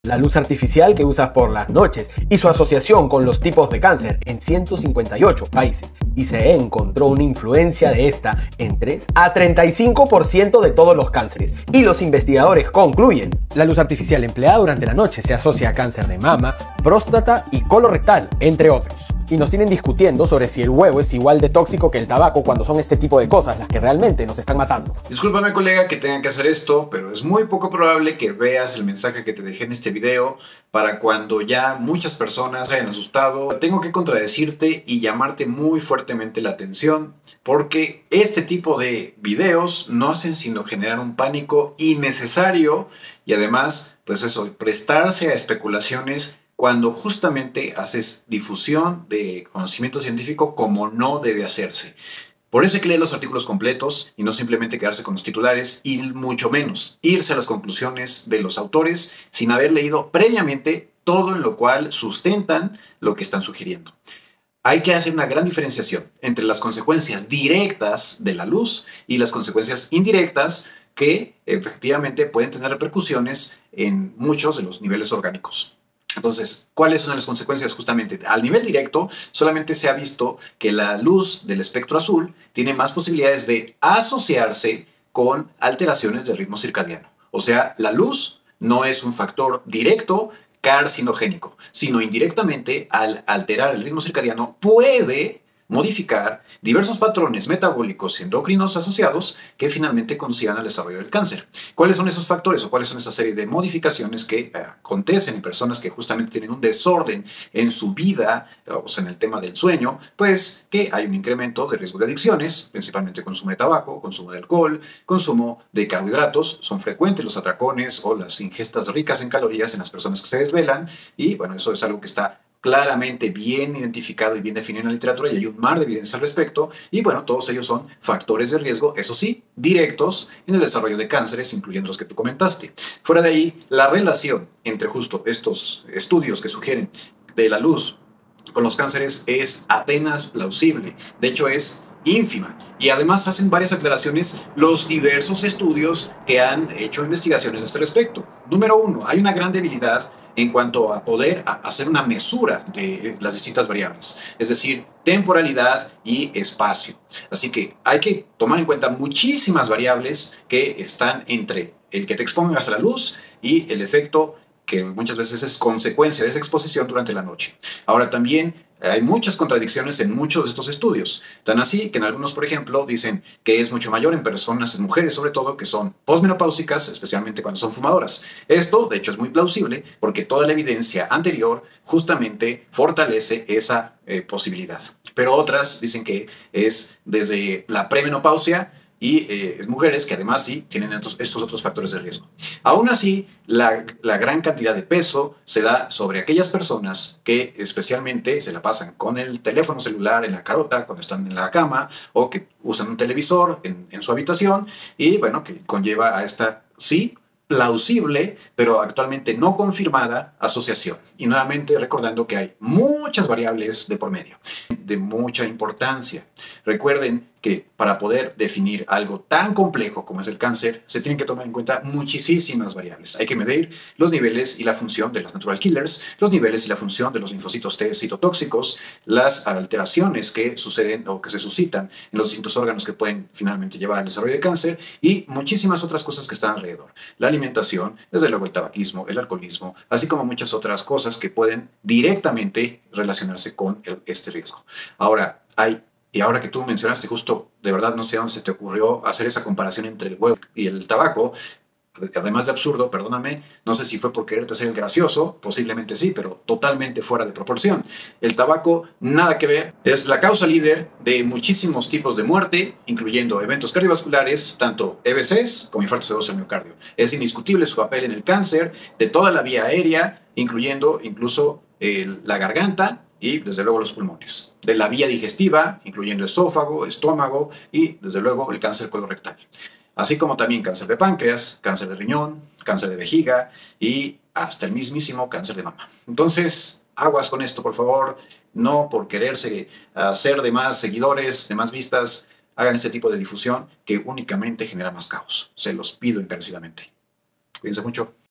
la luz artificial que usas por las noches y su asociación con los tipos de cáncer en 158 países. Y se encontró una influencia de esta en 3 a 35% de todos los cánceres. Y los investigadores concluyen: la luz artificial empleada durante la noche se asocia a cáncer de mama, próstata y colorectal, entre otros. Y nos tienen discutiendo sobre si el huevo es igual de tóxico que el tabaco cuando son este tipo de cosas las que realmente nos están matando. Discúlpame, colega, que tenga que hacer esto, pero es muy poco probable que veas el mensaje que te dejé en este video para cuando ya muchas personas se hayan asustado. Tengo que contradecirte y llamarte muy fuertemente la atención, porque este tipo de videos no hacen sino generar un pánico innecesario y además, pues eso, prestarse a especulaciones cuando justamente haces difusión de conocimiento científico como no debe hacerse. Por eso hay que leer los artículos completos y no simplemente quedarse con los titulares y mucho menos irse a las conclusiones de los autores sin haber leído previamente todo en lo cual sustentan lo que están sugiriendo. Hay que hacer una gran diferenciación entre las consecuencias directas de la luz y las consecuencias indirectas que efectivamente pueden tener repercusiones en muchos de los niveles orgánicos. Entonces, ¿cuáles son las consecuencias? Justamente, al nivel directo, solamente se ha visto que la luz del espectro azul tiene más posibilidades de asociarse con alteraciones del ritmo circadiano. O sea, la luz no es un factor directo carcinogénico, sino indirectamente, al alterar el ritmo circadiano, puede modificar diversos patrones metabólicos y endocrinos asociados que finalmente conducirán al desarrollo del cáncer. ¿Cuáles son esos factores o cuáles son esa serie de modificaciones que acontecen en personas que justamente tienen un desorden en su vida, o sea, en el tema del sueño? Pues que hay un incremento de riesgo de adicciones, principalmente consumo de tabaco, consumo de alcohol, consumo de carbohidratos. Son frecuentes los atracones o las ingestas ricas en calorías en las personas que se desvelan y bueno, eso es algo que está claramente bien identificado y bien definido en la literatura y hay un mar de evidencia al respecto y bueno, todos ellos son factores de riesgo, eso sí, directos en el desarrollo de cánceres, incluyendo los que tú comentaste. Fuera de ahí, la relación entre justo estos estudios que sugieren de la luz con los cánceres es apenas plausible, de hecho es ínfima. Y además hacen varias aclaraciones los diversos estudios que han hecho investigaciones a este respecto. Número uno, hay una gran debilidad en cuanto a poder hacer una mesura de las distintas variables, es decir, temporalidad y espacio. Así que hay que tomar en cuenta muchísimas variables que están entre el que te expongas a la luz y el efecto que muchas veces es consecuencia de esa exposición durante la noche. Ahora también hay muchas contradicciones en muchos de estos estudios, tan así que en algunos, por ejemplo, dicen que es mucho mayor en personas, en mujeres sobre todo, que son posmenopáusicas, especialmente cuando son fumadoras. Esto, de hecho, es muy plausible porque toda la evidencia anterior justamente fortalece esa posibilidad. Pero otras dicen que es desde la premenopausia y mujeres que además sí tienen estos otros factores de riesgo. Aún así, la gran cantidad de peso se da sobre aquellas personas que especialmente se la pasan con el teléfono celular en la carota cuando están en la cama o que usan un televisor en su habitación y bueno, que conlleva a esta, sí, plausible, pero actualmente no confirmada asociación. Y nuevamente recordando que hay muchas variables de por medio, de mucha importancia. Recuerden que para poder definir algo tan complejo como es el cáncer, se tienen que tomar en cuenta muchísimas variables. Hay que medir los niveles y la función de las natural killers, los niveles y la función de los linfocitos T citotóxicos, las alteraciones que suceden o que se suscitan en los distintos órganos que pueden finalmente llevar al desarrollo de cáncer y muchísimas otras cosas que están alrededor. La alimentación, desde luego el tabaquismo, el alcoholismo, así como muchas otras cosas que pueden directamente relacionarse con este riesgo. Ahora, y ahora que tú mencionaste justo, de verdad no sé dónde se te ocurrió hacer esa comparación entre el huevo y el tabaco, además de absurdo, perdóname, no sé si fue por quererte hacer el gracioso, posiblemente sí, pero totalmente fuera de proporción. El tabaco, nada que ver, es la causa líder de muchísimos tipos de muerte, incluyendo eventos cardiovasculares, tanto EBCs como infartos severos del miocardio. Es indiscutible su papel en el cáncer de toda la vía aérea, incluyendo incluso la garganta, y desde luego los pulmones, de la vía digestiva, incluyendo esófago, estómago y desde luego el cáncer colorectal, así como también cáncer de páncreas, cáncer de riñón, cáncer de vejiga y hasta el mismísimo cáncer de mama. Entonces, aguas con esto, por favor, no por quererse hacer de más seguidores, de más vistas, hagan este tipo de difusión que únicamente genera más caos. Se los pido encarecidamente. Cuídense mucho.